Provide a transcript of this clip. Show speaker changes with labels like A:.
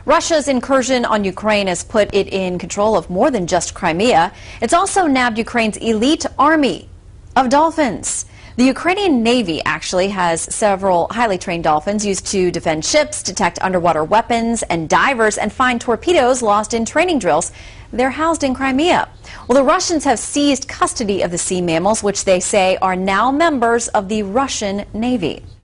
A: Russia's incursion on Ukraine has put it in control of more than just Crimea. It's also nabbed Ukraine's elite army of dolphins. The Ukrainian Navy actually has several highly trained dolphins used to defend ships, detect underwater weapons and divers, and find torpedoes lost in training drills. They're housed in Crimea. Well, the Russians have seized custody of the sea mammals, which they say are now members of the Russian Navy.